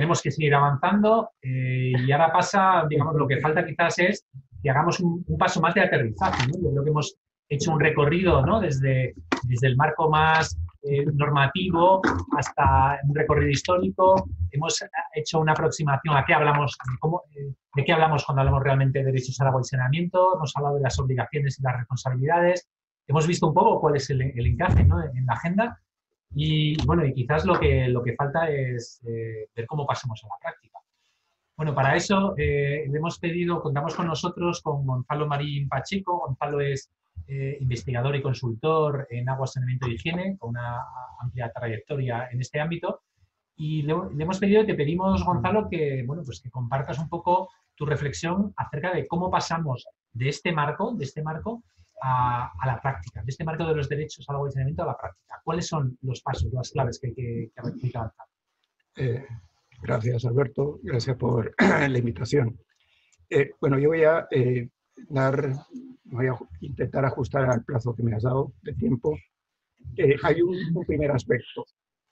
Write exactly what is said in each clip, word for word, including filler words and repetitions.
tenemos que seguir avanzando eh, y ahora pasa, digamos, lo que falta quizás es que hagamos un, un paso más de aterrizaje, ¿no? Yo creo que hemos hecho un recorrido, ¿no? Desde, desde el marco más eh, normativo hasta un recorrido histórico. Hemos hecho una aproximación a qué hablamos, de, cómo, eh, de qué hablamos cuando hablamos realmente de derechos al agua y saneamiento. Hemos hablado de las obligaciones y las responsabilidades. Hemos visto un poco cuál es el, el encaje, ¿no? En la agenda. Y bueno, y quizás lo que, lo que falta es eh, ver cómo pasamos a la práctica. Bueno, para eso eh, le hemos pedido, contamos con nosotros, con Gonzalo Marín Pacheco. Gonzalo es eh, investigador y consultor en agua, saneamiento y higiene, con una amplia trayectoria en este ámbito. Y le, le hemos pedido, te pedimos, Gonzalo, que, bueno, pues que compartas un poco tu reflexión acerca de cómo pasamos de este marco, de este marco a, a la práctica, de este marco de los derechos al agua y saneamiento a la práctica. ¿Cuáles son los pasos, las claves que hay que, que, hay que avanzar? Eh, gracias, Alberto. Gracias por la invitación. Eh, bueno, yo voy a eh, dar, voy a intentar ajustar al plazo que me has dado de tiempo. Eh, hay un, un primer aspecto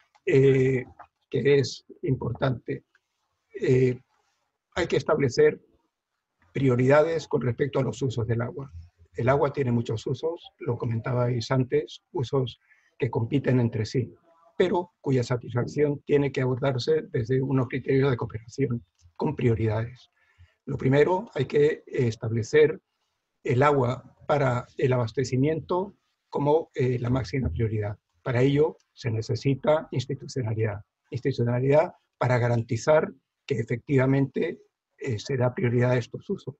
eh, que es importante. Eh, hay que establecer prioridades con respecto a los usos del agua. El agua tiene muchos usos, lo comentabais antes, usos que compiten entre sí, pero cuya satisfacción tiene que abordarse desde unos criterios de cooperación con prioridades. Lo primero, hay que establecer el agua para el abastecimiento como eh, la máxima prioridad. Para ello se necesita institucionalidad. Institucionalidad para garantizar que efectivamente eh, se da prioridad a estos usos.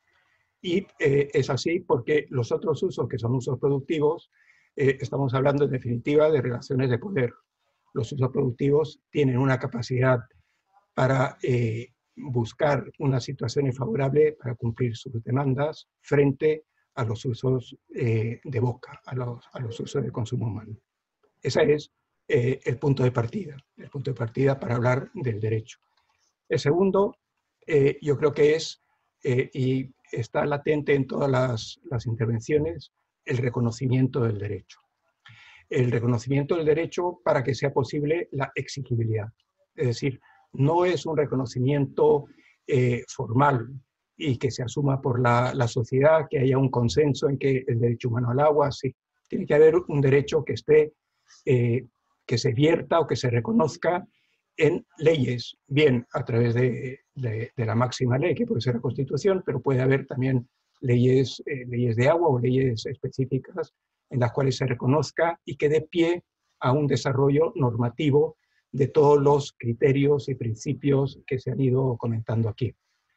Y eh, es así porque los otros usos, que son usos productivos, eh, estamos hablando en definitiva de relaciones de poder. Los usos productivos tienen una capacidad para eh, buscar una situación favorable para cumplir sus demandas frente a los usos eh, de boca, a los, a los usos de consumo humano. Ese es eh, el punto de partida, el punto de partida para hablar del derecho. El segundo, eh, yo creo que es, eh, y está latente en todas las, las intervenciones, el reconocimiento del derecho. El reconocimiento del derecho para que sea posible la exigibilidad. Es decir, no es un reconocimiento eh, formal y que se asuma por la, la sociedad, que haya un consenso en que el derecho humano al agua, sí. Tiene que haber un derecho que esté, eh, que se vierta o que se reconozca en leyes, bien a través de, de, de la máxima ley, que puede ser la Constitución, pero puede haber también leyes, eh, leyes de agua o leyes específicas en las cuales se reconozca y que dé pie a un desarrollo normativo de todos los criterios y principios que se han ido comentando aquí.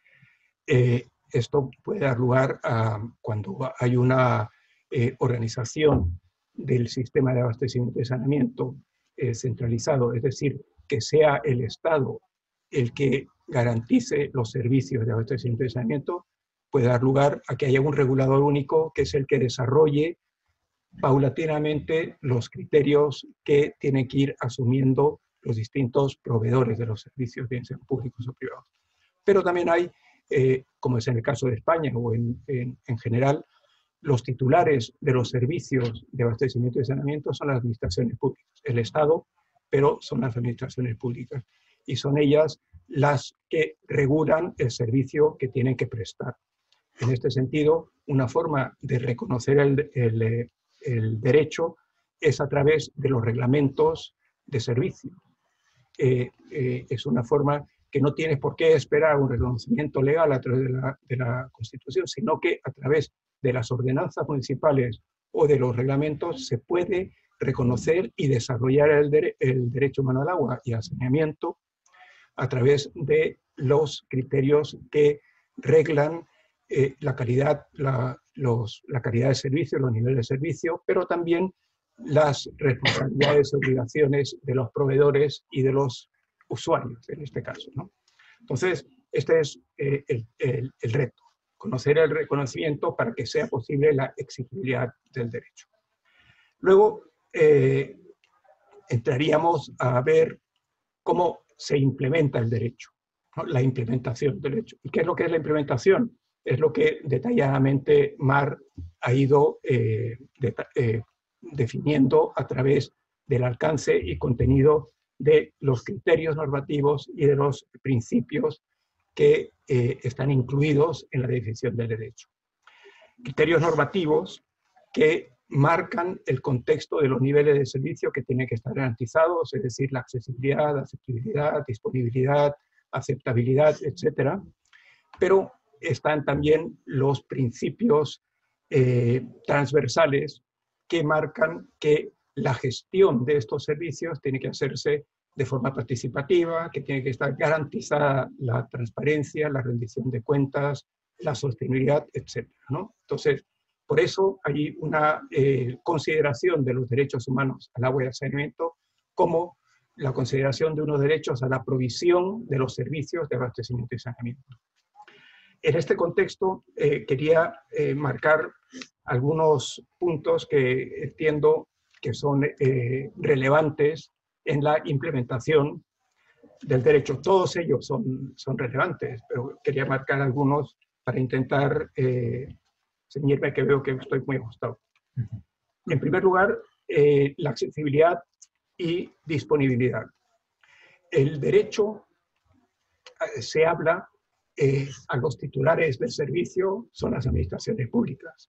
Eh, esto puede dar lugar a cuando hay una eh, organización del sistema de abastecimiento y saneamiento eh, centralizado, es decir, que sea el Estado el que garantice los servicios de abastecimiento y saneamiento, puede dar lugar a que haya un regulador único que es el que desarrolle paulatinamente los criterios que tienen que ir asumiendo los distintos proveedores de los servicios, bien sean públicos o privados. Pero también hay, eh, como es en el caso de España o en, en, en general, los titulares de los servicios de abastecimiento y saneamiento son las administraciones públicas, el Estado, pero son las administraciones públicas. Y son ellas las que regulan el servicio que tienen que prestar. En este sentido, una forma de reconocer el, el, el derecho es a través de los reglamentos de servicio. Eh, eh, es una forma que no tienes por qué esperar un reconocimiento legal a través de la, de la Constitución, sino que a través de las ordenanzas municipales o de los reglamentos se puede reconocer y desarrollar el, de, el derecho humano al agua y al saneamiento a través de los criterios que reglan eh, la calidad, la, los, la calidad de servicio, los niveles de servicio, pero también las responsabilidades y obligaciones de los proveedores y de los usuarios, en este caso, ¿no? Entonces, este es eh, el, el, el reto, conocer el reconocimiento para que sea posible la exigibilidad del derecho. Luego, eh, entraríamos a ver cómo se implementa el derecho, ¿no? La implementación del derecho. ¿Y qué es lo que es la implementación? Es lo que detalladamente Mar ha ido eh, de, eh, definiendo a través del alcance y contenido de los criterios normativos y de los principios que eh, están incluidos en la definición del derecho. Criterios normativos que marcan el contexto de los niveles de servicio que tienen que estar garantizados, es decir, la accesibilidad, accesibilidad, disponibilidad, aceptabilidad, etcétera. Pero están también los principios eh, transversales que marcan que la gestión de estos servicios tiene que hacerse de forma participativa, que tiene que estar garantizada la transparencia, la rendición de cuentas, la sostenibilidad, etcétera, ¿no? Entonces, por eso hay una eh, consideración de los derechos humanos al agua y al saneamiento como la consideración de unos derechos a la provisión de los servicios de abastecimiento y saneamiento. En este contexto, eh, quería eh, marcar algunos puntos que entiendo que son eh, relevantes en la implementación del derecho. Todos ellos son, son relevantes, pero quería marcar algunos para intentar eh, ceñirme, que veo que estoy muy ajustado. En primer lugar, eh, la accesibilidad y disponibilidad. El derecho eh, se habla eh, a los titulares del servicio, son las administraciones públicas.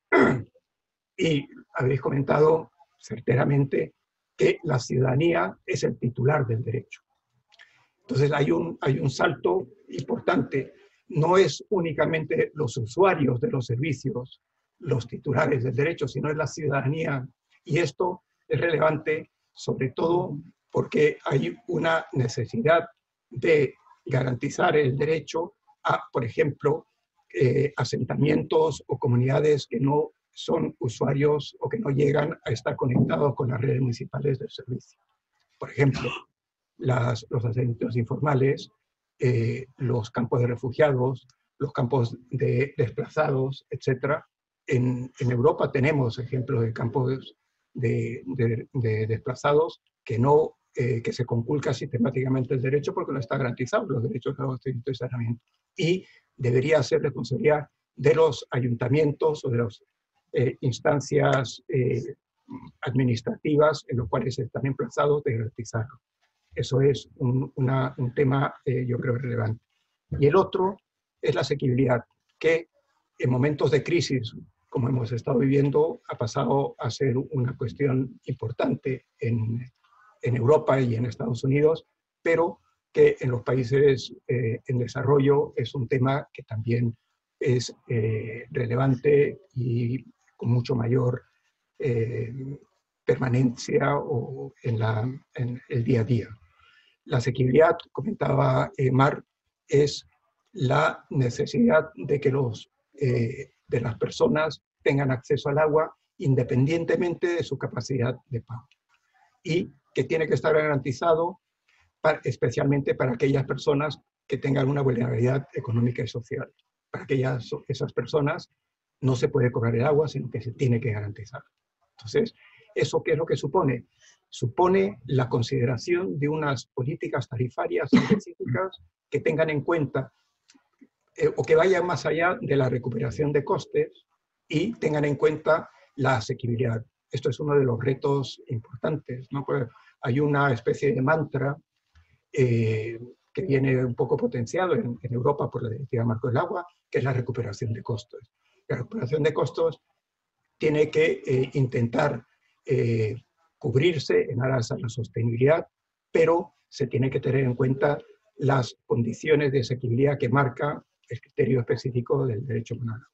Y habéis comentado certeramente que la ciudadanía es el titular del derecho. Entonces hay un, hay un salto importante. No es únicamente los usuarios de los servicios los titulares del derecho, sino es la ciudadanía. Y esto es relevante sobre todo porque hay una necesidad de garantizar el derecho a, por ejemplo, eh, asentamientos o comunidades que no son usuarios o que no llegan a estar conectados con las redes municipales del servicio. Por ejemplo, las, los asentamientos informales, eh, los campos de refugiados, los campos de desplazados, etcétera. En, en Europa tenemos ejemplos de campos de, de, de desplazados que, no, eh, que se conculca sistemáticamente el derecho porque no está garantizado los derechos de abastecimiento y saneamiento. Y debería ser responsabilidad de los ayuntamientos o de las eh, instancias eh, administrativas en los cuales están emplazados de garantizarlo. Eso es un, una, un tema, eh, yo creo, relevante. Y el otro es la asequibilidad, que en momentos de crisis, como hemos estado viviendo, ha pasado a ser una cuestión importante en, en Europa y en Estados Unidos, pero que en los países eh, en desarrollo es un tema que también es eh, relevante y con mucho mayor eh, permanencia o en, la, en el día a día. La asequibilidad, comentaba eh, Mar, es la necesidad de que los, eh, de las personas tengan acceso al agua independientemente de su capacidad de pago. Y que tiene que estar garantizado para, especialmente para aquellas personas que tengan una vulnerabilidad económica y social. Para aquellas, esas personas no se puede cobrar el agua, sino que se tiene que garantizar. Entonces, ¿eso qué es lo que supone? Supone la consideración de unas políticas tarifarias específicas que tengan en cuenta eh, o que vayan más allá de la recuperación de costes y tengan en cuenta la asequibilidad. Esto es uno de los retos importantes, ¿no? Pues hay una especie de mantra eh, que viene un poco potenciado en, en Europa por la Directiva Marco del Agua, que es la recuperación de costos. La recuperación de costos tiene que eh, intentar eh, cubrirse en aras a la sostenibilidad, pero se tiene que tener en cuenta las condiciones de asequibilidad que marca el criterio específico del derecho penal.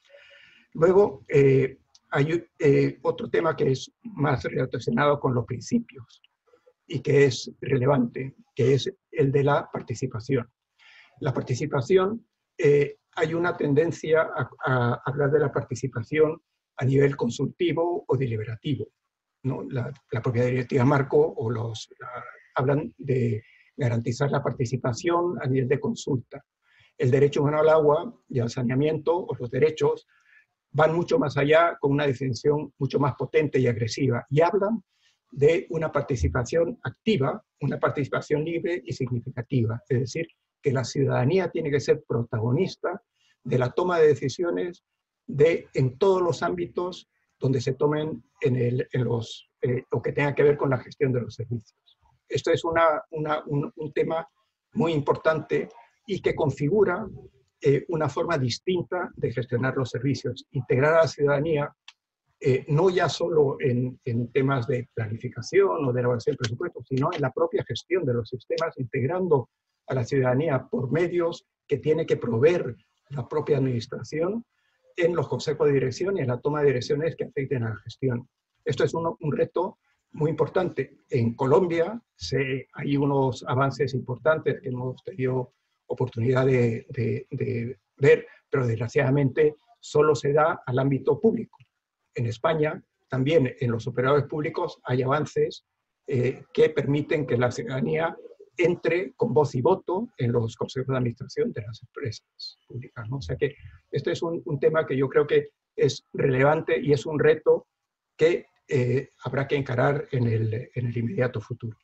Luego, eh, hay eh, otro tema que es más relacionado con los principios y que es relevante, que es el de la participación. La participación, eh, hay una tendencia a, a hablar de la participación a nivel consultivo o deliberativo, ¿no? La, la propia directiva marco o los, la, hablan de garantizar la participación a nivel de consulta. El derecho humano al agua y al saneamiento, o los derechos, van mucho más allá con una definición mucho más potente y agresiva y hablan de una participación activa, una participación libre y significativa. Es decir, que la ciudadanía tiene que ser protagonista de la toma de decisiones de, en todos los ámbitos donde se tomen en, el, en los, eh, o que tenga que ver con la gestión de los servicios. esto es una, una, un, un tema muy importante y que configura eh, una forma distinta de gestionar los servicios. Integrar a la ciudadanía, eh, no ya solo en, en temas de planificación o de elaboración del presupuesto, sino en la propia gestión de los sistemas, integrando a la ciudadanía por medios que tiene que proveer la propia administración en los consejos de dirección y en la toma de direcciones que afecten a la gestión. Esto es un, un reto muy importante. En Colombia se, hay unos avances importantes que hemos tenido oportunidad de, de, de ver, pero desgraciadamente solo se da al ámbito público. En España, también en los operadores públicos, hay avances eh, que permiten que la ciudadanía entre con voz y voto en los consejos de administración de las empresas públicas, ¿no? O sea que este es un, un tema que yo creo que es relevante y es un reto que eh, habrá que encarar en el, en el inmediato futuro.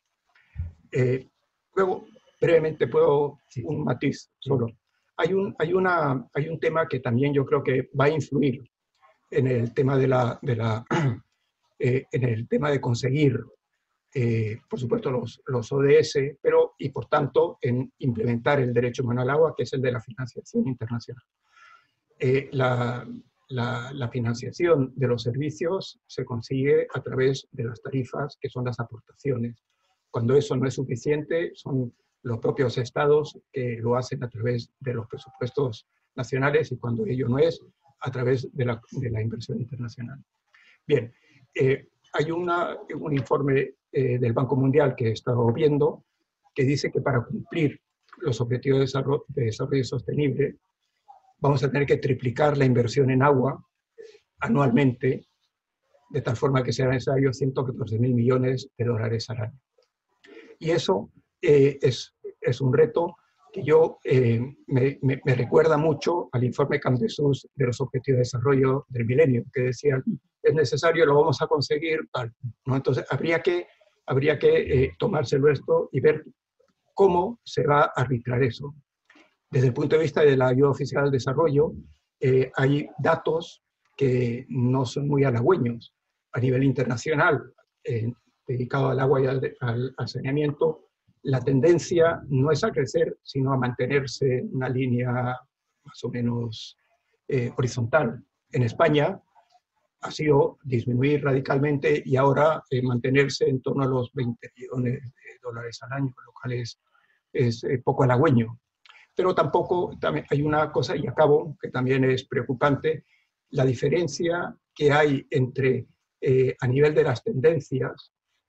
Eh, luego, brevemente, puedo un matiz solo. Hay un, hay, una, hay un tema que también yo creo que va a influir en el tema de la, de la eh, en el tema de conseguir Eh, por supuesto, los, los O D S, pero y por tanto en implementar el derecho humano al agua, que es el de la financiación internacional. Eh, la, la, la financiación de los servicios se consigue a través de las tarifas, que son las aportaciones. Cuando eso no es suficiente, son los propios estados que lo hacen a través de los presupuestos nacionales y cuando ello no es, a través de la, de la inversión internacional. Bien, eh, hay una, un informe eh, del Banco Mundial que he estado viendo que dice que para cumplir los objetivos de desarrollo, de desarrollo sostenible vamos a tener que triplicar la inversión en agua anualmente, de tal forma que sea necesario ciento catorce mil millones de dólares al año. Y eso eh, es, es un reto que yo eh, me, me, me recuerda mucho al informe Campbell-Sousa de los Objetivos de Desarrollo del Milenio, que decían, es necesario, lo vamos a conseguir, tal, ¿no? Entonces, habría que, habría que eh, tomárselo esto y ver cómo se va a arbitrar eso. Desde el punto de vista de la ayuda oficial al desarrollo, eh, hay datos que no son muy halagüeños. A nivel internacional, eh, dedicado al agua y al, al, al saneamiento, la tendencia no es a crecer, sino a mantenerse en una línea más o menos eh, horizontal. En España ha sido disminuir radicalmente y ahora eh, mantenerse en torno a los veinte millones de dólares al año, lo cual es, es eh, poco halagüeño. Pero tampoco, también hay una cosa, y acabo, que también es preocupante, la diferencia que hay entre, eh, a nivel de las tendencias,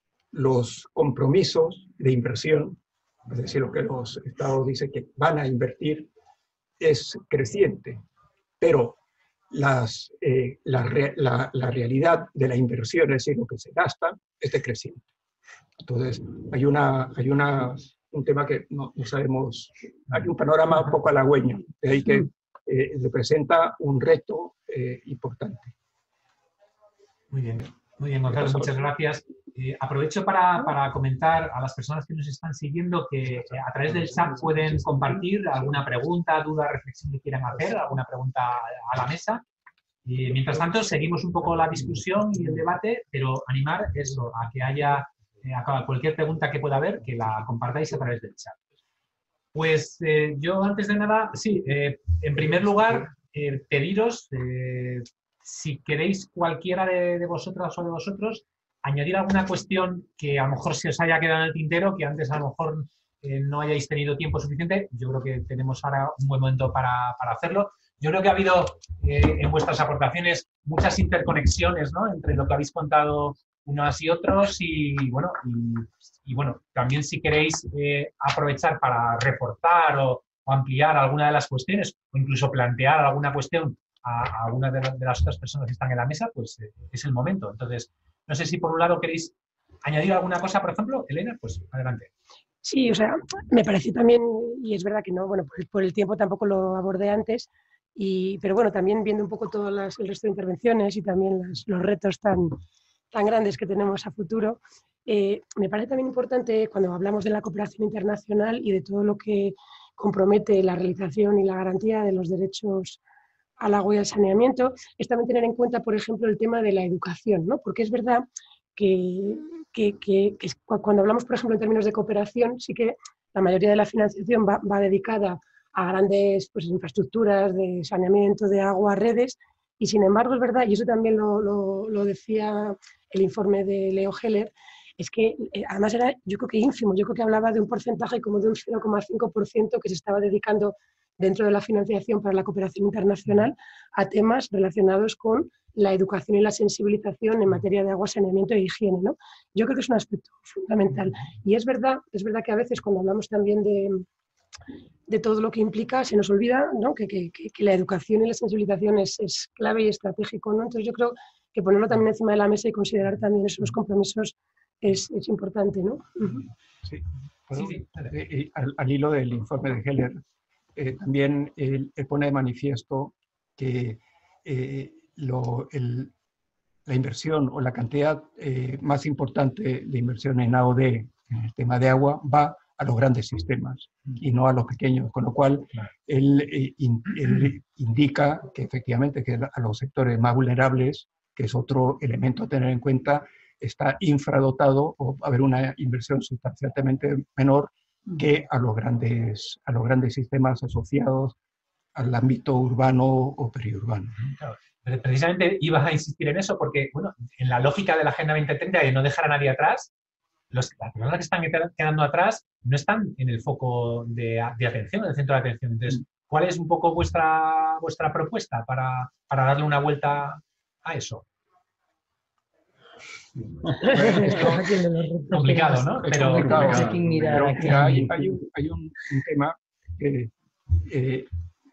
los compromisos de inversión, es decir, lo que los estados dicen que van a invertir, es creciente, pero las, eh, la, la, la realidad de la inversión, es decir, lo que se gasta, es decreciente. Entonces, hay, una, hay una, un tema que no, no sabemos, hay un panorama un poco halagüeño, de ahí que eh, representa un reto eh, importante. Muy bien, muy bien, Gonzalo, muchas gracias. Eh, aprovecho para, para comentar a las personas que nos están siguiendo que eh, a través del chat pueden compartir alguna pregunta, duda, reflexión que quieran hacer, alguna pregunta a la mesa. Y mientras tanto, seguimos un poco la discusión y el debate, pero animar eso, a que haya eh, a cualquier pregunta que pueda haber, que la compartáis a través del chat. Pues eh, yo, antes de nada, sí, eh, en primer lugar, eh, pediros, eh, si queréis cualquiera de, de vosotras o de vosotros, añadir alguna cuestión que a lo mejor se os haya quedado en el tintero, que antes a lo mejor eh, no hayáis tenido tiempo suficiente. Yo creo que tenemos ahora un buen momento para, para hacerlo. Yo creo que ha habido eh, en vuestras aportaciones muchas interconexiones, ¿no?, entre lo que habéis contado unos y otros y, bueno, y, y bueno, también si queréis eh, aprovechar para reforzar o, o ampliar alguna de las cuestiones o incluso plantear alguna cuestión a, a alguna de, la, de las otras personas que están en la mesa, pues eh, es el momento. Entonces, no sé si por un lado queréis añadir alguna cosa, por ejemplo. Elena, pues adelante. Sí, o sea, me pareció también, y es verdad que no, bueno, por, por el tiempo tampoco lo abordé antes, y, pero bueno, también viendo un poco todo las, el resto de intervenciones y también las, los retos tan, tan grandes que tenemos a futuro, eh, me parece también importante cuando hablamos de la cooperación internacional y de todo lo que compromete la realización y la garantía de los derechos al agua y al saneamiento, es también tener en cuenta, por ejemplo, el tema de la educación, ¿no? Porque es verdad que que, que, que cuando hablamos, por ejemplo, en términos de cooperación, sí que la mayoría de la financiación va, va dedicada a grandes pues, infraestructuras de saneamiento, de agua, redes, y sin embargo es verdad, y eso también lo, lo, lo decía el informe de Leo Heller, es que eh, además era, yo creo que ínfimo, yo creo que hablaba de un porcentaje como de un cero coma cinco por ciento que se estaba dedicando dentro de la financiación para la cooperación internacional a temas relacionados con la educación y la sensibilización en materia de agua, saneamiento e higiene, ¿no? Yo creo que es un aspecto fundamental. Y es verdad, es verdad que a veces cuando hablamos también de, de todo lo que implica, se nos olvida, ¿no? que, que, que la educación y la sensibilización es, es clave y estratégico, ¿no? Entonces yo creo que ponerlo también encima de la mesa y considerar también esos compromisos es, es importante, ¿no? Sí, sí, sí. Eh, al, al hilo del informe de Heller, eh, también él, él pone de manifiesto que eh, lo, el, la inversión o la cantidad eh, más importante de inversión en A O D, en el tema de agua, va a los grandes sistemas y no a los pequeños, con lo cual él, eh, in, él indica que efectivamente que a los sectores más vulnerables, que es otro elemento a tener en cuenta, está infradotado o va a haber una inversión sustancialmente menor que a los grandes, a los grandes sistemas asociados al ámbito urbano o periurbano. Claro. Precisamente ibas a insistir en eso porque, bueno, en la lógica de la Agenda veinte treinta de no dejar a nadie atrás, los, las personas que están quedando atrás no están en el foco de, de atención, en el centro de atención. Entonces, ¿cuál es un poco vuestra, vuestra propuesta para, para darle una vuelta a eso? Complicado, ¿no? Es Pero, complicado, no sé quién mirar pero aquí. hay, hay, un, hay un, un tema que eh,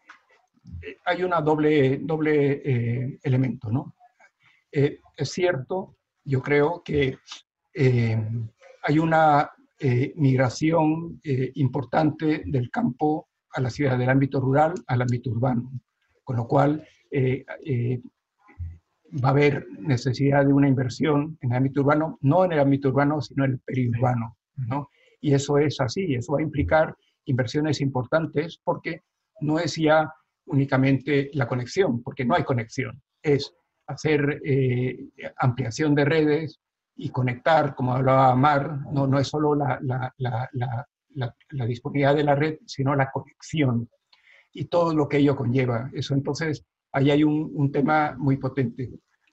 hay una doble, doble eh, elemento, ¿no? Eh, es cierto, yo creo que eh, hay una eh, migración eh, importante del campo a la ciudad, del ámbito rural al ámbito urbano, con lo cual eh, eh, va a haber necesidad de una inversión en el ámbito urbano, no en el ámbito urbano, sino en el periurbano, ¿no? Y eso es así, eso va a implicar inversiones importantes porque no es ya únicamente la conexión, porque no hay conexión, es hacer eh, ampliación de redes y conectar, como hablaba Mar, no, no es solo la, la, la, la, la, la disponibilidad de la red, sino la conexión y todo lo que ello conlleva. Eso, entonces, ahí hay un, un tema muy potente.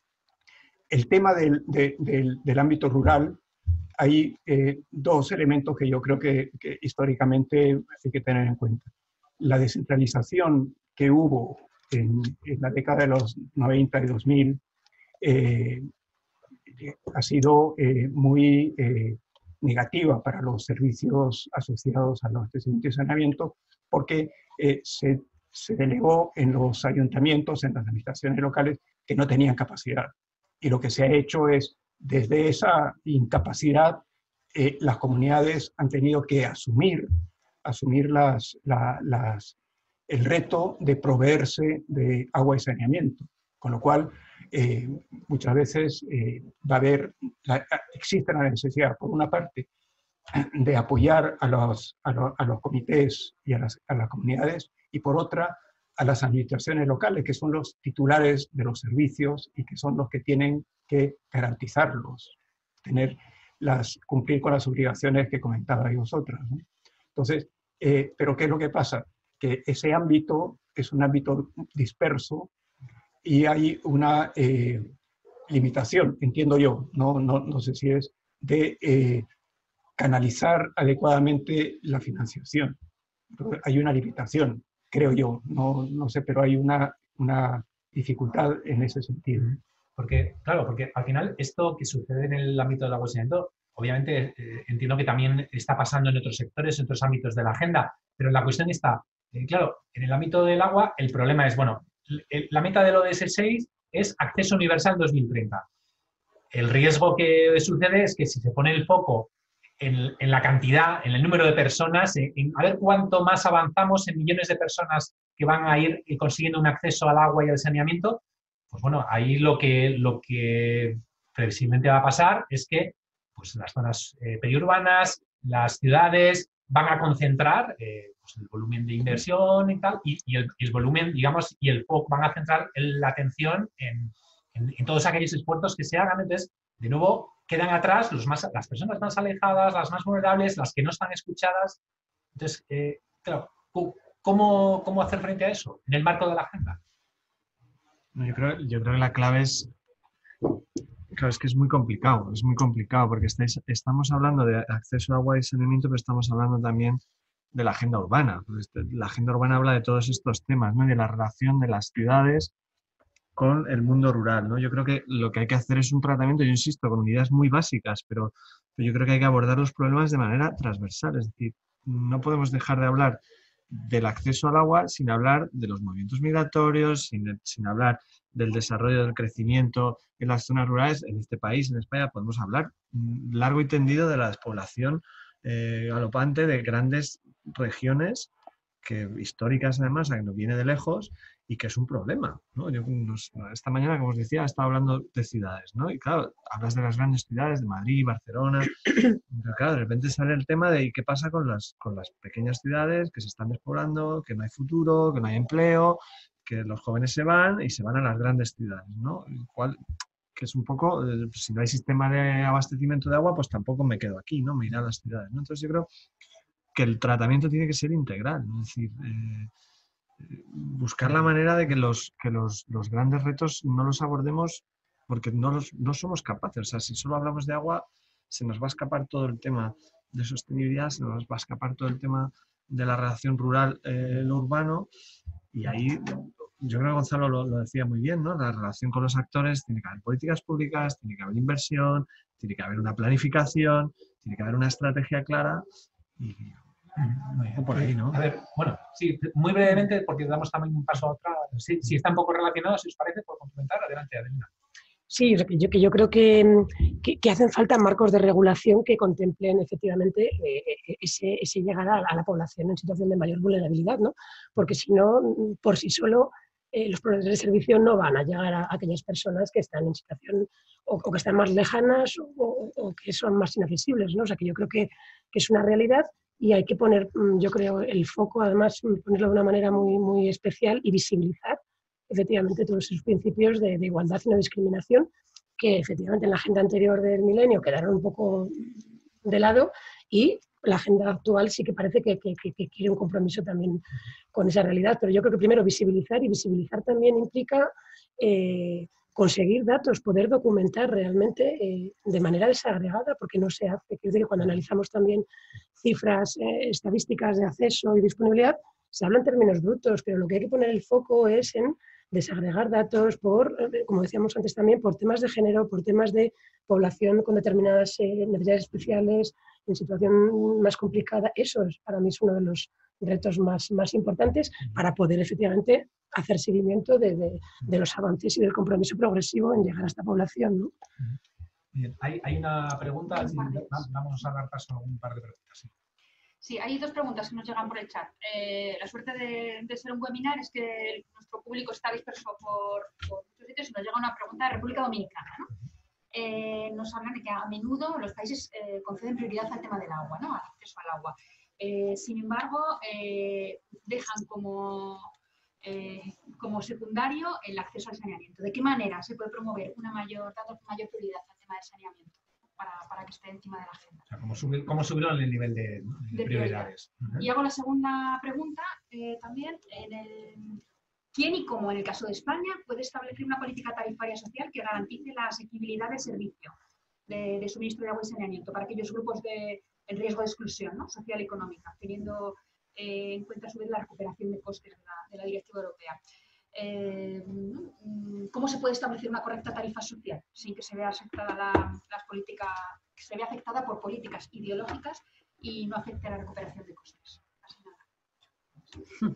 El tema del, de, del, del ámbito rural, hay eh, dos elementos que yo creo que, que históricamente hay que tener en cuenta. La descentralización que hubo en, en la década de los noventa y dos mil eh, ha sido eh, muy eh, negativa para los servicios asociados a los abastecimiento y saneamiento porque eh, se, se delegó en los ayuntamientos, en las administraciones locales que no tenían capacidad. Y lo que se ha hecho es, desde esa incapacidad, eh, las comunidades han tenido que asumir, asumir las, la, las, el reto de proveerse de agua y saneamiento. Con lo cual, eh, muchas veces eh, va a haber, la, existe la necesidad, por una parte, de apoyar a los, a los, a los comités y a las, a las comunidades, y por otra, a las administraciones locales, que son los titulares de los servicios y que son los que tienen que garantizarlos, tener las, cumplir con las obligaciones que comentabais vosotras, ¿no? Entonces, eh, ¿pero qué es lo que pasa? Que ese ámbito es un ámbito disperso y hay una eh, limitación, entiendo yo, no, no, no sé si es, de eh, canalizar adecuadamente la financiación. Entonces, hay una limitación, creo yo, no, no sé, pero hay una, una dificultad en ese sentido. Porque, claro, porque al final esto que sucede en el ámbito del agua y saneamiento, obviamente eh, entiendo que también está pasando en otros sectores, en otros ámbitos de la agenda, pero la cuestión está, eh, claro, en el ámbito del agua el problema es, bueno, el, la meta del O D S seis es acceso universal en dos mil treinta. El riesgo que sucede es que si se pone el foco en, en la cantidad, en el número de personas, en, en a ver cuánto más avanzamos en millones de personas que van a ir consiguiendo un acceso al agua y al saneamiento, pues bueno, ahí lo que, lo que previsiblemente va a pasar es que pues, las zonas eh, periurbanas, las ciudades van a concentrar eh, pues, el volumen de inversión y tal, y, y, el, y el volumen, digamos, y el foco van a centrar el, la atención en, en, en todos aquellos esfuerzos que se hagan. Entonces, de nuevo quedan atrás los más, las personas más alejadas, las más vulnerables, las que no están escuchadas. Entonces, eh, claro, ¿cómo, ¿cómo hacer frente a eso en el marco de la agenda? Yo creo, yo creo que la clave es, claro, es que es muy complicado, es muy complicado porque estáis, estamos hablando de acceso a agua y saneamiento, pero estamos hablando también de la agenda urbana. La agenda urbana habla de todos estos temas, ¿no? Y de la relación de las ciudades con el mundo rural, ¿no? Yo creo que lo que hay que hacer es un tratamiento, yo insisto, con unidades muy básicas, pero, pero yo creo que hay que abordar los problemas de manera transversal, es decir, no podemos dejar de hablar del acceso al agua sin hablar de los movimientos migratorios, sin, sin hablar del desarrollo, del crecimiento en las zonas rurales. En este país, en España, podemos hablar largo y tendido de la despoblación eh, galopante de grandes regiones que, históricas además, que nos viene de lejos y que es un problema, ¿no? Yo, nos, esta mañana, como os decía, estaba hablando de ciudades, ¿no? Y claro, hablas de las grandes ciudades, de Madrid, Barcelona, pero claro, de repente sale el tema de qué pasa con las, con las pequeñas ciudades que se están despoblando, que no hay futuro, que no hay empleo, que los jóvenes se van y se van a las grandes ciudades, ¿no? Cual, que es un poco, eh, si no hay sistema de abastecimiento de agua, pues tampoco me quedo aquí, ¿no? Me iré a las ciudades, ¿no? Entonces yo creo que el tratamiento tiene que ser integral, ¿no? Es decir, eh, buscar la manera de que los, que los, los grandes retos no los abordemos porque no, los, no somos capaces. O sea, si solo hablamos de agua, se nos va a escapar todo el tema de sostenibilidad, se nos va a escapar todo el tema de la relación rural, eh, lo urbano, y ahí yo creo que Gonzalo lo, lo decía muy bien, ¿no? La relación con los actores, tiene que haber políticas públicas, tiene que haber inversión, tiene que haber una planificación, tiene que haber una estrategia clara y Muy bien. por ahí, ¿no? A ver, bueno, sí, muy brevemente, porque damos también un paso a otra. Si, si está un poco relacionado, si os parece, por complementar, adelante, Adelina. Sí, o sea, que yo, que yo creo que, que, que hacen falta marcos de regulación que contemplen efectivamente eh, ese, ese llegar a, a la población en situación de mayor vulnerabilidad, ¿no? Porque si no, por sí solo, eh, los proveedores de servicio no van a llegar a, a aquellas personas que están en situación o, o que están más lejanas o, o, o que son más inaccesibles, ¿no? O sea, que yo creo que, que es una realidad y hay que poner, yo creo, el foco, además, ponerlo de una manera muy, muy especial y visibilizar efectivamente todos esos principios de, de igualdad y no discriminación que efectivamente en la agenda anterior del milenio quedaron un poco de lado y la agenda actual sí que parece que, que, que quiere un compromiso también con esa realidad. Pero yo creo que primero visibilizar y visibilizar también implica eh, conseguir datos, poder documentar realmente eh, de manera desagregada, porque no se hace. Quiero decir que cuando analizamos también cifras eh, estadísticas de acceso y disponibilidad, se habla en términos brutos, pero lo que hay que poner el foco es en desagregar datos por, como decíamos antes también, por temas de género, por temas de población con determinadas eh, necesidades especiales, en situación más complicada. Eso es, para mí es uno de los retos más, más importantes para poder efectivamente hacer seguimiento de, de, de los avances y del compromiso progresivo en llegar a esta población, ¿no? Bien. Hay, hay una pregunta, sí, vamos a dar paso a un par de preguntas. Sí. Sí, hay dos preguntas que nos llegan por el chat. Eh, la suerte de, de ser un webinar es que nuestro público está disperso por, por muchos sitios y nos llega una pregunta de República Dominicana, ¿no? Eh, nos hablan de que a menudo los países eh, conceden prioridad al tema del agua, ¿no? Al acceso al agua. Eh, sin embargo, eh, dejan como, eh, como secundario el acceso al saneamiento. ¿De qué manera se puede promover una mayor, dando mayor prioridad al tema del saneamiento? Para, para que esté encima de la agenda. O sea, ¿cómo, subir, cómo subirlo en el nivel de, de, de prioridades? Uh-huh. Y hago la segunda pregunta eh, también. En el, ¿Quién y cómo, en el caso de España, puede establecer una política tarifaria social que garantice la asequibilidad del servicio de, de suministro de agua y saneamiento para aquellos grupos de, en riesgo de exclusión, ¿no? Social y económica, teniendo eh, en cuenta a su vez la recuperación de costes de la, de la Directiva Europea? Eh, ¿Cómo se puede establecer una correcta tarifa social sin que se vea afectada la, las políticas, que se vea afectada por políticas ideológicas y no afecte a la recuperación de costes? Así nada.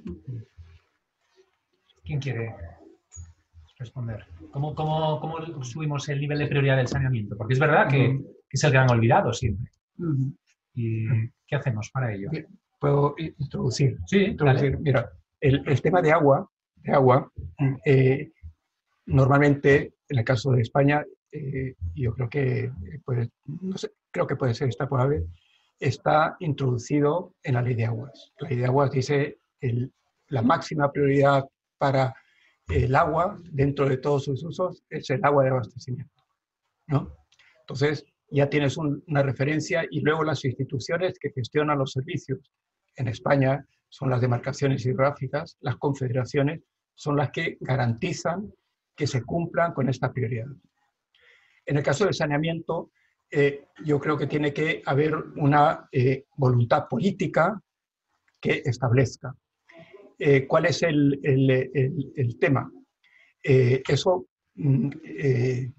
¿Quién quiere responder? ¿Cómo, cómo, ¿Cómo subimos el nivel de prioridad del saneamiento? Porque es verdad que, que es el gran olvidado siempre. Uh-huh. ¿Y qué hacemos para ello? ¿Puedo introducir? Sí, introducir. Mira, el, el tema de agua de agua, eh, normalmente en el caso de España, eh, yo creo que, puede, no sé, creo que puede ser extrapolable, está introducido en la ley de aguas. La ley de aguas dice el, la máxima prioridad para el agua dentro de todos sus usos es el agua de abastecimiento, ¿no? Entonces, ya tienes un, una referencia y luego las instituciones que gestionan los servicios. En España son las demarcaciones hidrográficas, las confederaciones son las que garantizan que se cumplan con esta prioridad. En el caso del saneamiento, eh, yo creo que tiene que haber una eh, voluntad política que establezca eh, cuál es el, el, el, el tema. Eh, eso eh,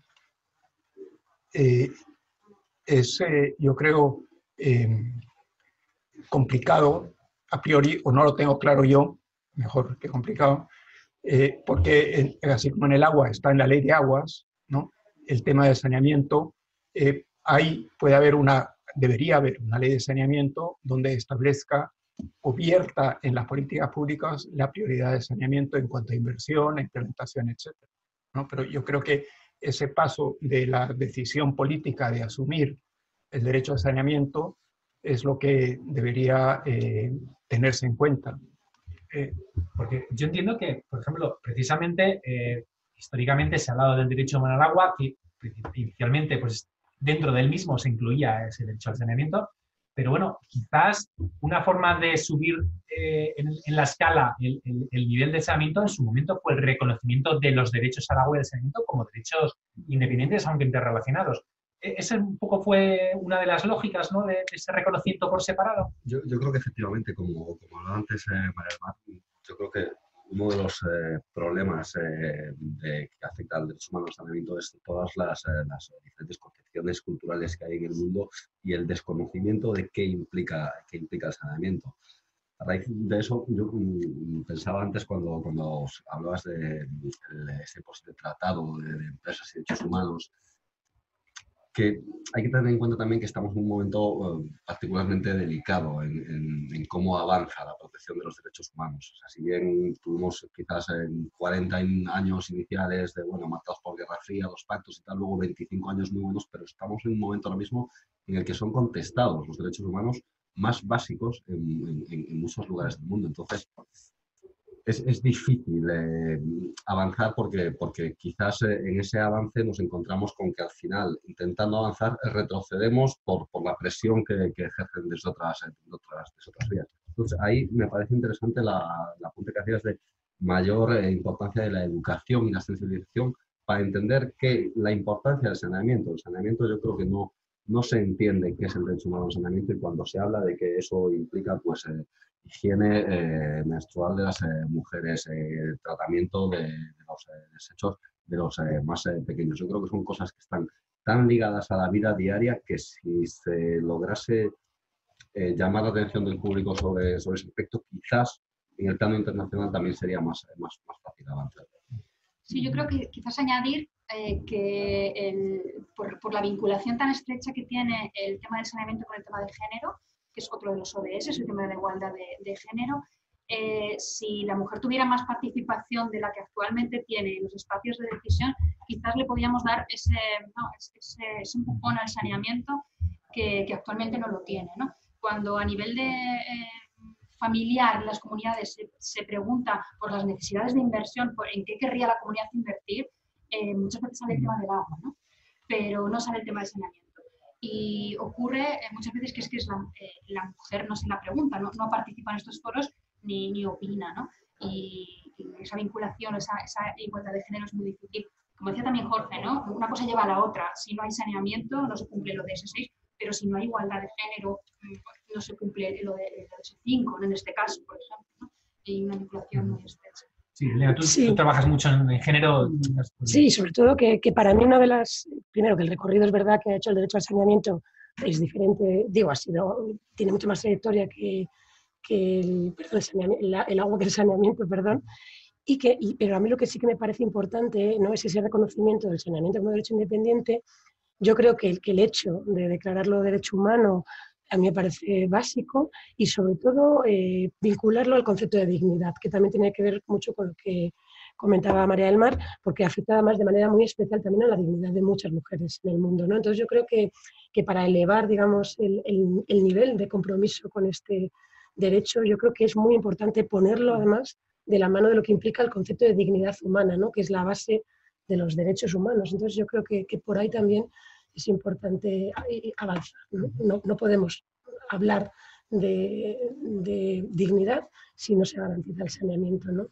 eh, es, eh, yo creo, eh, complicado a priori, o no lo tengo claro yo, mejor que complicado, eh, porque en, así como en el agua está en la ley de aguas, ¿no? El tema del saneamiento, eh, ahí puede haber una, debería haber una ley de saneamiento donde establezca o vierta en las políticas públicas la prioridad de saneamiento en cuanto a inversión, implementación, etcétera, ¿no? Pero yo creo que ese paso de la decisión política de asumir el derecho al saneamiento es lo que debería eh, tenerse en cuenta. Eh, porque yo entiendo que, por ejemplo, precisamente, eh, históricamente se ha hablado del derecho humano al agua, que inicialmente pues, dentro del mismo se incluía ese derecho al saneamiento, pero bueno, quizás una forma de subir eh, en, en la escala el, el, el nivel de saneamiento en su momento fue el reconocimiento de los derechos al agua y al saneamiento como derechos independientes, aunque interrelacionados. ¿Esa un poco fue una de las lógicas, ¿no?, de, de ese reconocimiento por separado? Yo, yo creo que efectivamente, como, como hablaba antes eh, María del Mar, yo creo que uno de los eh, problemas eh, de, que afecta al derecho humano al saneamiento es todas las, eh, las diferentes concepciones culturales que hay en el mundo y el desconocimiento de qué implica, qué implica el saneamiento. A raíz de eso, yo mm, pensaba antes cuando, cuando hablabas de, de ese posible tratado de, de empresas y derechos humanos, que hay que tener en cuenta también que estamos en un momento eh, particularmente delicado en, en, en cómo avanza la protección de los derechos humanos. O sea, si bien tuvimos quizás en cuarenta años iniciales de, bueno, marcados por Guerra Fría, los pactos y tal, luego veinticinco años muy buenos, pero estamos en un momento ahora mismo en el que son contestados los derechos humanos más básicos en, en, en muchos lugares del mundo. Entonces, Es, es difícil eh, avanzar porque, porque quizás eh, en ese avance nos encontramos con que al final, intentando avanzar, retrocedemos por, por la presión que, que ejercen desde otras, desde otras, desde otras vías. Entonces, ahí me parece interesante la, la punta que hacías de mayor eh, importancia de la educación y la sensibilización para entender que la importancia del saneamiento. El saneamiento yo creo que no, no se entiende qué es el derecho humano al saneamiento y cuando se habla de que eso implica, pues, eh, higiene eh, menstrual de las eh, mujeres, eh, tratamiento de, de los eh, desechos de los eh, más eh, pequeños. Yo creo que son cosas que están tan ligadas a la vida diaria que si se lograse eh, llamar la atención del público sobre, sobre ese aspecto, quizás en el plano internacional también sería más, más, más fácil avanzar. Sí, yo creo que quizás añadir eh, que el, por, por la vinculación tan estrecha que tiene el tema del saneamiento con el tema del género, que es otro de los O D S, es el tema de la igualdad de, de género. Eh, si la mujer tuviera más participación de la que actualmente tiene en los espacios de decisión, quizás le podríamos dar ese, no, ese, ese empujón al saneamiento que, que actualmente no lo tiene, ¿no? Cuando a nivel de eh, familiar las comunidades se, se pregunta por las necesidades de inversión, por en qué querría la comunidad invertir, eh, muchas veces sale el tema del agua, ¿no? Pero no sale el tema del saneamiento. Y ocurre eh, muchas veces que es que es la, eh, la mujer no se la pregunta, no, no participa en estos foros ni, ni opina, ¿no? Y, y esa vinculación, esa, esa igualdad de género es muy difícil. Como decía también Jorge, ¿no? Una cosa lleva a la otra. Si no hay saneamiento, no se cumple lo de ese seis, pero si no hay igualdad de género, no se cumple lo de, lo de ese cinco, ¿no? En este caso, por ejemplo, ¿no? Hay una vinculación muy estrecha. Sí, Elena, tú, Sí. tú trabajas mucho en, en género. Sí, sobre todo que, que para mí una de las, primero que el recorrido es verdad que ha hecho el derecho al saneamiento es diferente, digo, ha sido, tiene mucha más trayectoria que, que el, perdón, el, saneamiento, el, el agua que el saneamiento, perdón, y que, y, pero a mí lo que sí que me parece importante, ¿no?, es ese reconocimiento del saneamiento como derecho independiente. Yo creo que el, que el hecho de declararlo derecho humano a mí me parece básico y sobre todo eh, vincularlo al concepto de dignidad, que también tiene que ver mucho con lo que comentaba María del Mar, porque afecta además de manera muy especial también a la dignidad de muchas mujeres en el mundo, ¿no? Entonces yo creo que, que para elevar, digamos, el, el, el nivel de compromiso con este derecho, yo creo que es muy importante ponerlo además de la mano de lo que implica el concepto de dignidad humana, ¿no?, que es la base de los derechos humanos. Entonces yo creo que, que por ahí también es importante avanzar. No, no, no podemos hablar de, de dignidad si no se garantiza el saneamiento, ¿no?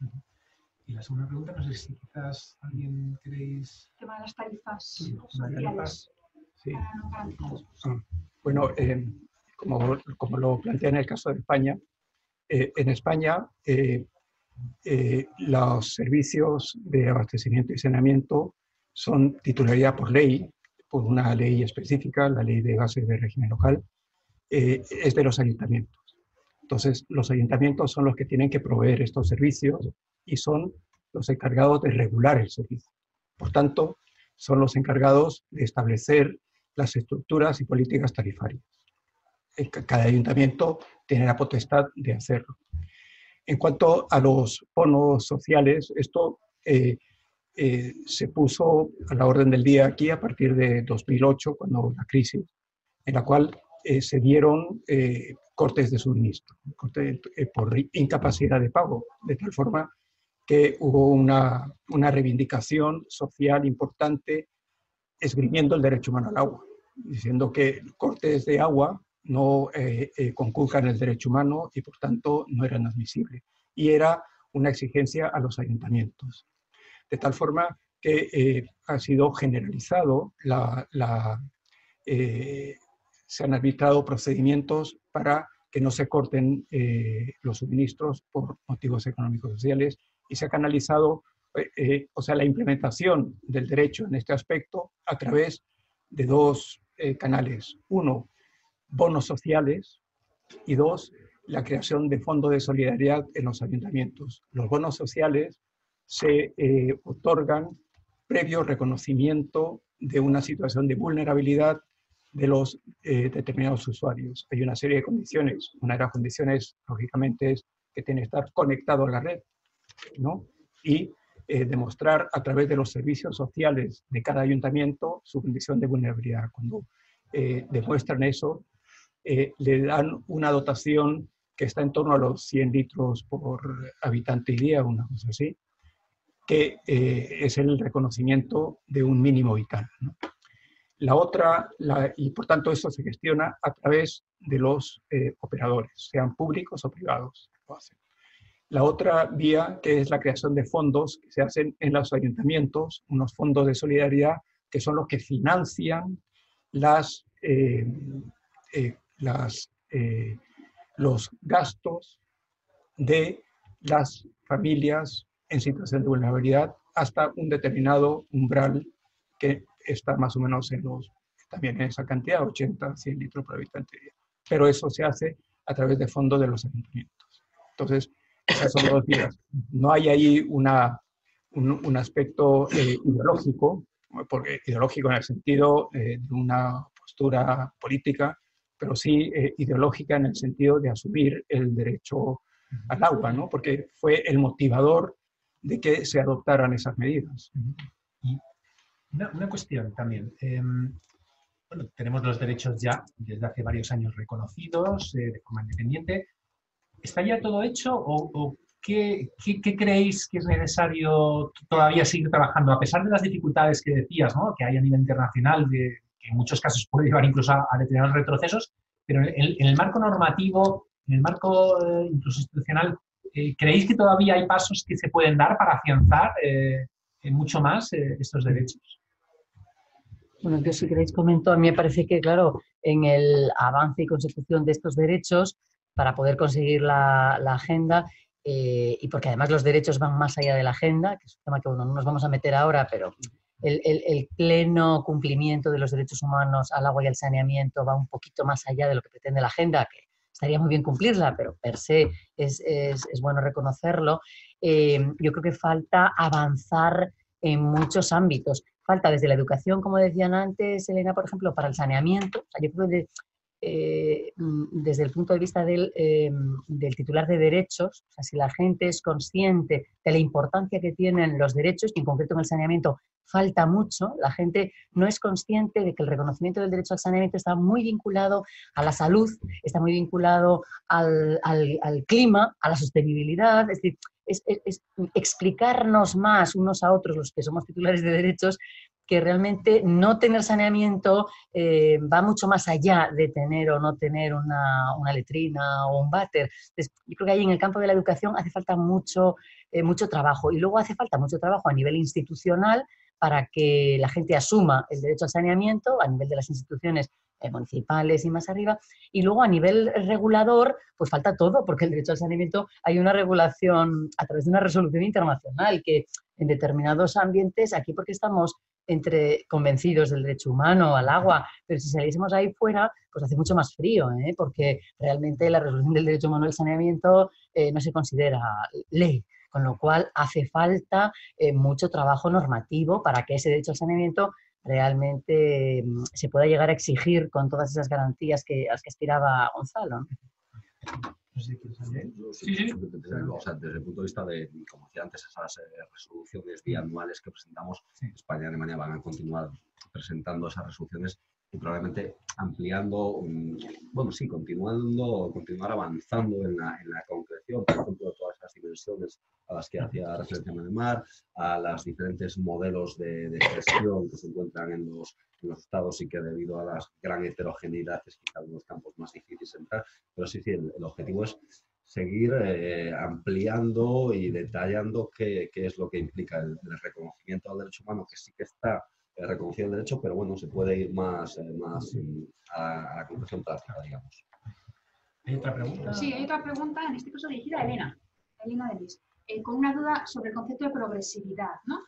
Y la segunda pregunta, no sé si quizás alguien queréis... El tema de las tarifas Sí, sociales. Sí. Para no garantizar. Ah, bueno, eh, como, como lo plantea en el caso de España, eh, en España eh, eh, los servicios de abastecimiento y saneamiento son titularidad por ley, por una ley específica, la ley de bases de régimen local, eh, es de los ayuntamientos. Entonces, los ayuntamientos son los que tienen que proveer estos servicios y son los encargados de regular el servicio. Por tanto, son los encargados de establecer las estructuras y políticas tarifarias. Cada ayuntamiento tiene la potestad de hacerlo. En cuanto a los bonos sociales, esto eh, eh, se puso a la orden del día aquí a partir de dos mil ocho, cuando la crisis, en la cual eh, se dieron eh, cortes de suministro, cortes, eh, por incapacidad de pago, de tal forma que hubo una, una reivindicación social importante esgrimiendo el derecho humano al agua, diciendo que cortes de agua no eh, eh, conculcan el derecho humano y por tanto no eran admisibles. Y era una exigencia a los ayuntamientos. De tal forma que eh, ha sido generalizado, la, la, eh, se han arbitrado procedimientos para que no se corten eh, los suministros por motivos económicos sociales y se ha canalizado, eh, eh, o sea, la implementación del derecho en este aspecto a través de dos eh, canales. Uno, bonos sociales, y dos, la creación de fondos de solidaridad en los ayuntamientos. Los bonos sociales se eh, otorgan previo reconocimiento de una situación de vulnerabilidad de los eh, determinados usuarios. Hay una serie de condiciones. Una de las condiciones, lógicamente, es que tiene que estar conectado a la red, ¿no? Y eh, demostrar a través de los servicios sociales de cada ayuntamiento su condición de vulnerabilidad. Cuando eh, demuestran eso, Eh, le dan una dotación que está en torno a los cien litros por habitante y día, una cosa así, que eh, es el reconocimiento de un mínimo vital, ¿no? La otra, la, y por tanto eso se gestiona a través de los eh, operadores, sean públicos o privados. Lo hacen. La otra vía, que es la creación de fondos que se hacen en los ayuntamientos, unos fondos de solidaridad que son los que financian las... Eh, eh, Las, eh, los gastos de las familias en situación de vulnerabilidad hasta un determinado umbral que está más o menos en los, también en esa cantidad, ochenta, cien litros por habitante día. Pero eso se hace a través de fondos de los ayuntamientos. Entonces, esas son dos vías. No hay ahí una, un, un aspecto eh, ideológico, porque ideológico en el sentido eh, de una postura política, pero sí eh, ideológica en el sentido de asumir el derecho al agua, ¿no? Porque fue el motivador de que se adoptaran esas medidas. Y una, una cuestión también. Eh, bueno, tenemos los derechos ya desde hace varios años reconocidos eh, de forma independiente. ¿Está ya todo hecho o, o qué, qué, qué creéis que es necesario todavía seguir trabajando? A pesar de las dificultades que decías, ¿no?, que hay a nivel internacional, de, que en muchos casos puede llevar incluso a, a determinados retrocesos, pero en el, en el marco normativo, en el marco eh, incluso institucional, eh, ¿creéis que todavía hay pasos que se pueden dar para afianzar eh, mucho más eh, estos derechos? Bueno, yo si queréis comento, a mí me parece que, claro, en el avance y consecución de estos derechos, para poder conseguir la, la agenda, eh, y porque además los derechos van más allá de la agenda, que es un tema que bueno, no nos vamos a meter ahora, pero el, el, el pleno cumplimiento de los derechos humanos al agua y al saneamiento va un poquito más allá de lo que pretende la agenda, que estaría muy bien cumplirla, pero per se es, es, es bueno reconocerlo. Eh, yo creo que falta avanzar en muchos ámbitos. Falta desde la educación, como decían antes, Elena, por ejemplo, para el saneamiento. O sea, yo creo que de, eh, desde el punto de vista del, eh, del titular de derechos, o sea, si la gente es consciente de la importancia que tienen los derechos, y en concreto en el saneamiento falta mucho, la gente no es consciente de que el reconocimiento del derecho al saneamiento está muy vinculado a la salud, está muy vinculado al, al, al clima, a la sostenibilidad, es decir, es, es, es explicarnos más unos a otros, los que somos titulares de derechos, que realmente no tener saneamiento eh, va mucho más allá de tener o no tener una, una letrina o un váter. Entonces, yo creo que ahí en el campo de la educación hace falta mucho, eh, mucho trabajo, y luego hace falta mucho trabajo a nivel institucional para que la gente asuma el derecho al saneamiento a nivel de las instituciones eh, municipales y más arriba, y luego a nivel regulador pues falta todo, porque el derecho al saneamiento hay una regulación a través de una resolución internacional que en determinados ambientes, aquí porque estamos entre convencidos del derecho humano al agua, pero si saliésemos ahí fuera, pues hace mucho más frío, ¿eh? Porque realmente la resolución del derecho humano al saneamiento eh, no se considera ley, con lo cual hace falta eh, mucho trabajo normativo para que ese derecho al saneamiento realmente eh, se pueda llegar a exigir con todas esas garantías que, a las que aspiraba Gonzalo, ¿no? Sí, sí, sí. Desde, o sea, desde el punto de vista de, como decía antes, esas eh, resoluciones bianuales que presentamos, sí. España y Alemania van a continuar presentando esas resoluciones y probablemente ampliando, um, bueno, sí, continuando, continuar avanzando en la, en la concreción, por ejemplo, de todas esas dimensiones a las que hacía referencia Mar, a los diferentes modelos de, de gestión que se encuentran en los, en los estados y que debido a la gran heterogeneidad es quizá unos campos más difíciles de entrar, pero sí, sí, el, el objetivo es seguir eh, ampliando y detallando qué, qué es lo que implica el, el reconocimiento al derecho humano, que sí que está reconocido el derecho, pero bueno, se puede ir más, eh, más a, a la concreción práctica, digamos. ¿Hay otra pregunta? Sí, hay otra pregunta, en este caso dirigida a Elena, Elena de Luis, eh, con una duda sobre el concepto de progresividad, ¿no?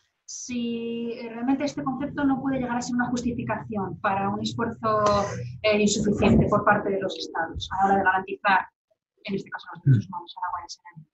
Si eh, realmente este concepto no puede llegar a ser una justificación para un esfuerzo eh, insuficiente por parte de los Estados a la hora de garantizar, en este caso, los derechos humanos al agua y al saneamiento.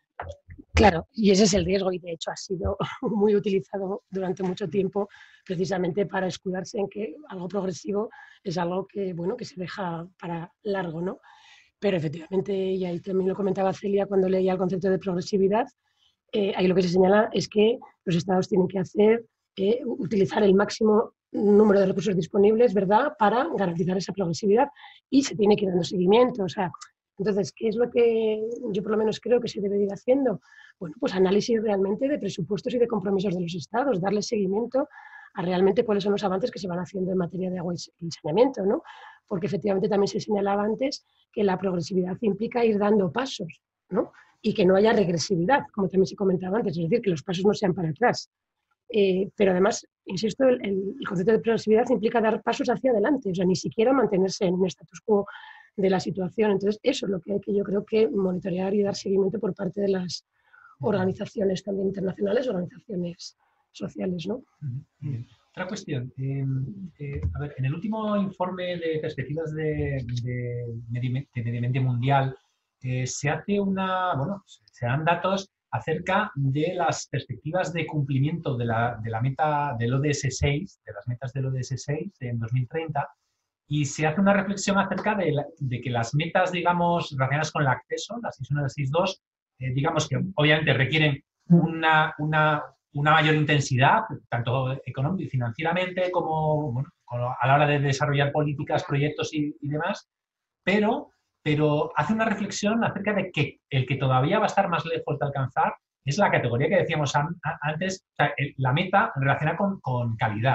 Claro, y ese es el riesgo, y de hecho ha sido muy utilizado durante mucho tiempo precisamente para escudarse en que algo progresivo es algo que, bueno, que se deja para largo, ¿no? Pero efectivamente, y ahí también lo comentaba Celia cuando leía el concepto de progresividad, eh, ahí lo que se señala es que los Estados tienen que hacer, eh, utilizar el máximo número de recursos disponibles, ¿verdad?, para garantizar esa progresividad, y se tiene que ir dando seguimiento, o sea, entonces, ¿qué es lo que yo por lo menos creo que se debe ir haciendo? Bueno, pues análisis realmente de presupuestos y de compromisos de los Estados, darle seguimiento a realmente cuáles son los avances que se van haciendo en materia de agua y saneamiento, ¿no? Porque efectivamente también se señalaba antes que la progresividad implica ir dando pasos, ¿no? Y que no haya regresividad, como también se comentaba antes, es decir, que los pasos no sean para atrás. Eh, pero además, insisto, el, el concepto de progresividad implica dar pasos hacia adelante, o sea, ni siquiera mantenerse en un status quo de la situación. Entonces, eso es lo que hay que yo creo que monitorear y dar seguimiento por parte de las organizaciones también internacionales, organizaciones sociales, ¿no? Bien. Otra cuestión. Eh, eh, a ver, en el último informe de perspectivas de, de, medio, de medio ambiente mundial eh, se hace una, bueno, se dan datos acerca de las perspectivas de cumplimiento de la, de la meta del O D S seis, de las metas del O D S seis en dos mil treinta, y se hace una reflexión acerca de, la, de que las metas, digamos, relacionadas con el acceso, las seis punto uno y las seis punto dos, eh, digamos que obviamente requieren una, una, una mayor intensidad, tanto económica y financieramente como, bueno, a la hora de desarrollar políticas, proyectos y, y demás, pero, pero hace una reflexión acerca de que el que todavía va a estar más lejos de alcanzar es la categoría que decíamos antes, o sea, la meta relacionada con, con calidad.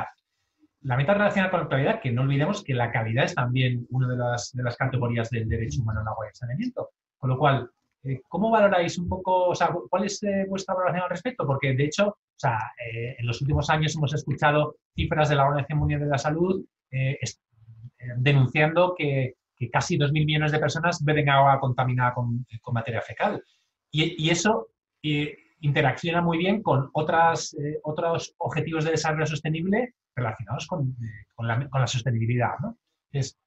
La meta relacionada con la calidad, que no olvidemos que la calidad es también una de las, de las categorías del derecho humano al agua y al saneamiento. Con lo cual, eh, ¿cómo valoráis un poco, o sea, cuál es eh, vuestra valoración al respecto? Porque, de hecho, o sea, eh, en los últimos años hemos escuchado cifras de la Organización Mundial de la Salud eh, es, eh, denunciando que, que casi dos mil millones de personas beben agua contaminada con, con materia fecal. Y, y eso eh, interacciona muy bien con otras, eh, otros objetivos de desarrollo sostenible relacionados con, con, la, con la sostenibilidad, ¿no? Entonces,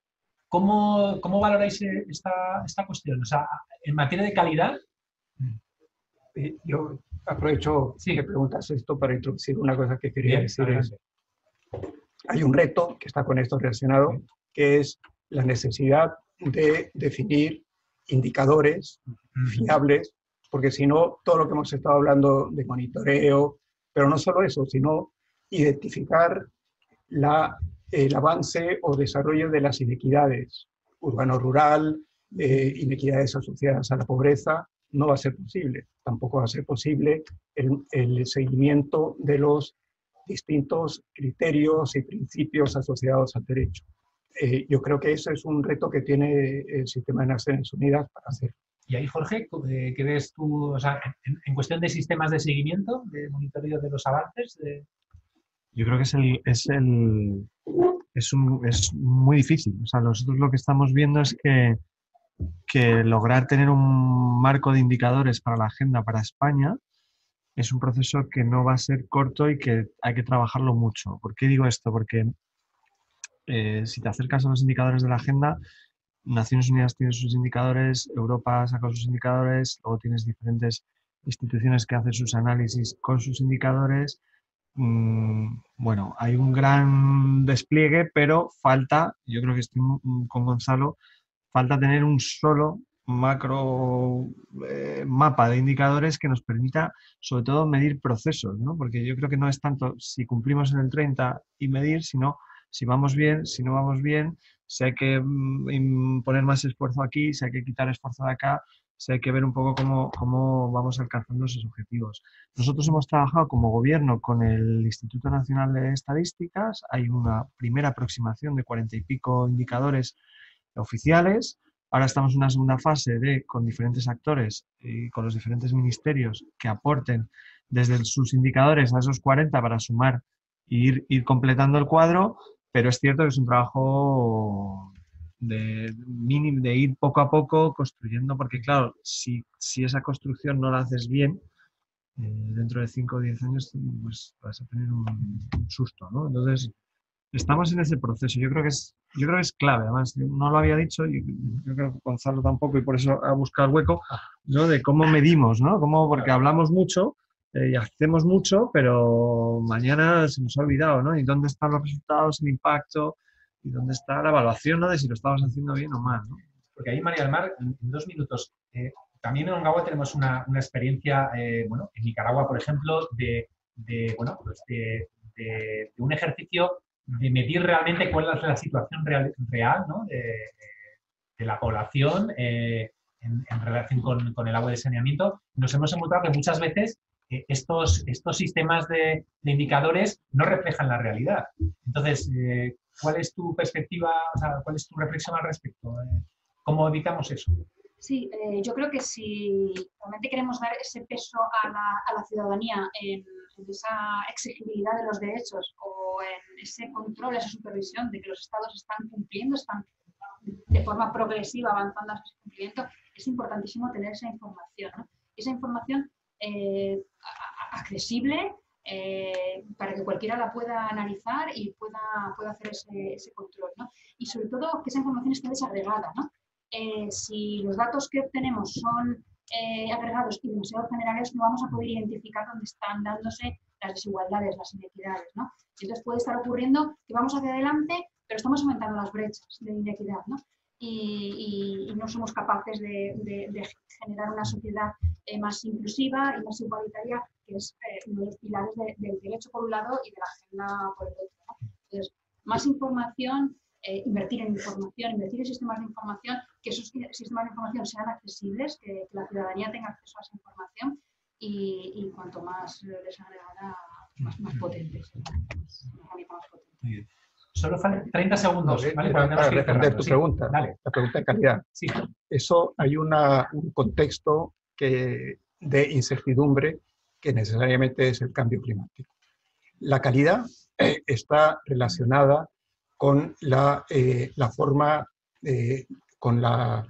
¿cómo, cómo valoráis esta, esta cuestión? O sea, en materia de calidad... Yo aprovecho sí. que preguntas esto para introducir una cosa que quería Bien, decir. Es, hay un reto que está con esto relacionado, sí. que es la necesidad de definir indicadores uh-huh. fiables, porque si no, todo lo que hemos estado hablando de monitoreo, pero no solo eso, sino identificar la, el avance o desarrollo de las inequidades urbano-rural, eh, inequidades asociadas a la pobreza, no va a ser posible. Tampoco va a ser posible el, el seguimiento de los distintos criterios y principios asociados al derecho. Eh, yo creo que eso es un reto que tiene el sistema de Naciones Unidas para hacer. Y ahí, Jorge, ¿qué ves tú, o sea, en, en cuestión de sistemas de seguimiento, de monitoreo de los avances? De... Yo creo que es el, es el es, un, es muy difícil. O sea, nosotros lo que estamos viendo es que, que lograr tener un marco de indicadores para la agenda para España es un proceso que no va a ser corto y que hay que trabajarlo mucho. ¿Por qué digo esto? Porque eh, si te acercas a los indicadores de la agenda, Naciones Unidas tiene sus indicadores, Europa saca sus indicadores, luego tienes diferentes instituciones que hacen sus análisis con sus indicadores. Mm, bueno, hay un gran despliegue, pero falta, yo creo que estoy con Gonzalo, falta tener un solo macro eh, mapa de indicadores que nos permita, sobre todo, medir procesos, ¿no? Porque yo creo que no es tanto si cumplimos en el treinta y medir, sino si vamos bien, si no vamos bien, si hay que mm, poner más esfuerzo aquí, si hay que quitar esfuerzo de acá, si hay que ver un poco cómo, cómo vamos alcanzando esos objetivos. Nosotros hemos trabajado como gobierno con el Instituto Nacional de Estadísticas, hay una primera aproximación de cuarenta y pico indicadores oficiales. Ahora estamos en una segunda fase de, con diferentes actores y con los diferentes ministerios que aporten desde sus indicadores a esos cuarenta para sumar e ir, ir completando el cuadro, pero es cierto que es un trabajo de, mínimo, de ir poco a poco construyendo, porque claro, si, si esa construcción no la haces bien, eh, dentro de cinco o diez años pues vas a tener un, un susto, ¿no? Entonces, estamos en ese proceso. Yo creo que es, yo creo que es clave. Además, no lo había dicho y yo creo que Gonzalo tampoco, y por eso ha buscado el hueco, ¿no? De cómo medimos, ¿no? Cómo, porque hablamos mucho eh, y hacemos mucho, pero mañana se nos ha olvidado, ¿no? ¿Y dónde están los resultados, el impacto? ¿Y dónde está la evaluación, ¿no? De si lo estamos haciendo bien o mal, ¿no? Porque ahí, María del Mar, en, en dos minutos, eh, también en Ongawa tenemos una, una experiencia, eh, bueno, en Nicaragua, por ejemplo, de, de bueno, pues de, de, de un ejercicio de medir realmente cuál es la situación real, real ¿no? de, de la población eh, en, en relación con, con el agua de saneamiento. Nos hemos encontrado que muchas veces eh, estos, estos sistemas de, de indicadores no reflejan la realidad. Entonces, eh, ¿cuál es tu perspectiva, o sea, cuál es tu reflexión al respecto? Eh, ¿Cómo evitamos eso? Sí, eh, yo creo que si realmente queremos dar ese peso a la, a la ciudadanía en, en esa exigibilidad de los derechos o en ese control, esa supervisión de que los estados están cumpliendo, están de forma progresiva avanzando hacia ese cumplimiento, es importantísimo tener esa información, ¿no? Esa información eh, accesible eh, para que cualquiera la pueda analizar y pueda, pueda hacer ese, ese control, ¿no? Y sobre todo que esa información esté desagregada, ¿no? Eh, si los datos que obtenemos son eh, agregados y demasiado generales, no vamos a poder identificar dónde están dándose las desigualdades, las inequidades, ¿no? Entonces puede estar ocurriendo que vamos hacia adelante, pero estamos aumentando las brechas de inequidad, ¿no? Y, y, y no somos capaces de, de, de generar una sociedad eh, más inclusiva y más igualitaria, que es eh, uno de los pilares de, del derecho por un lado y de la agenda por el otro, ¿no? Entonces, más información. Eh, invertir en información, invertir en sistemas de información, que esos sistemas de información sean accesibles, que, que la ciudadanía tenga acceso a esa información y, y cuanto más desagregada, más, más potente. Más, más potente. Solo faltan treinta segundos. No, ¿vale? para, para responder tu sí. pregunta, Dale. la pregunta de calidad. Sí. Eso hay una, un contexto que, de incertidumbre que necesariamente es el cambio climático. La calidad eh, está relacionada con la, eh, la forma, eh, con la,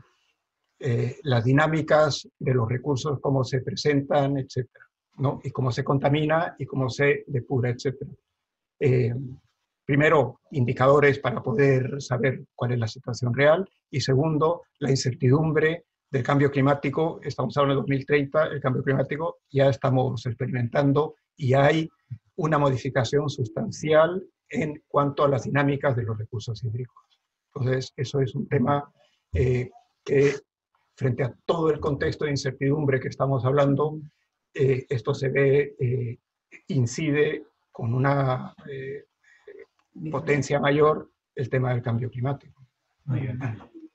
eh, las dinámicas de los recursos, cómo se presentan, etcétera, ¿no? Y cómo se contamina y cómo se depura, etcétera. Eh, primero, indicadores para poder saber cuál es la situación real y segundo, la incertidumbre del cambio climático. Estamos hablando de dos mil treinta, el cambio climático ya estamos experimentando y hay una modificación sustancial en cuanto a las dinámicas de los recursos hídricos. Entonces, eso es un tema eh, que, frente a todo el contexto de incertidumbre que estamos hablando, eh, esto se ve, eh, incide con una eh, potencia mayor el tema del cambio climático. Muy bien.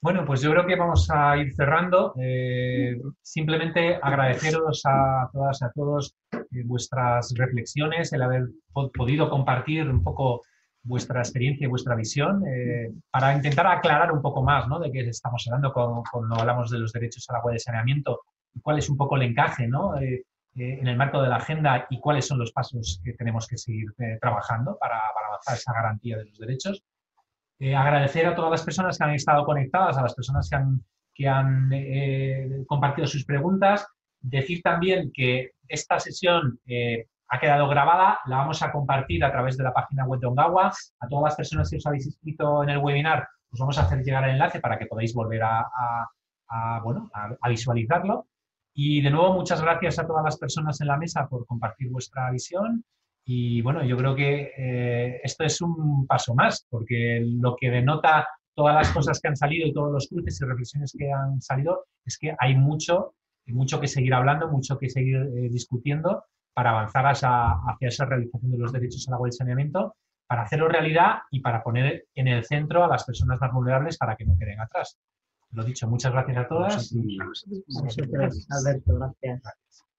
Bueno, pues yo creo que vamos a ir cerrando. Eh, simplemente agradeceros a todas y a todos eh, vuestras reflexiones, el haber po podido compartir un poco vuestra experiencia y vuestra visión, eh, para intentar aclarar un poco más, ¿no?, de qué estamos hablando cuando, cuando hablamos de los derechos al agua y de saneamiento, y cuál es un poco el encaje, ¿no?, eh, eh, en el marco de la agenda y cuáles son los pasos que tenemos que seguir eh, trabajando para, para avanzar esa garantía de los derechos. Eh, agradecer a todas las personas que han estado conectadas, a las personas que han, que han eh, compartido sus preguntas. Decir también que esta sesión eh, ha quedado grabada, la vamos a compartir a través de la página web de Ongawa. A todas las personas que os habéis inscrito en el webinar, os vamos a hacer llegar el enlace para que podáis volver a, a, a, bueno, a, a visualizarlo. Y de nuevo, muchas gracias a todas las personas en la mesa por compartir vuestra visión. Y bueno, yo creo que eh, esto es un paso más, porque lo que denota todas las cosas que han salido y todos los cruces y reflexiones que han salido es que hay mucho, mucho que seguir hablando, mucho que seguir eh, discutiendo para avanzar hacia, hacia esa realización de los derechos al agua y el saneamiento, para hacerlo realidad y para poner en el centro a las personas más vulnerables para que no queden atrás. Lo dicho, muchas gracias a todas. Y... Alberto, gracias.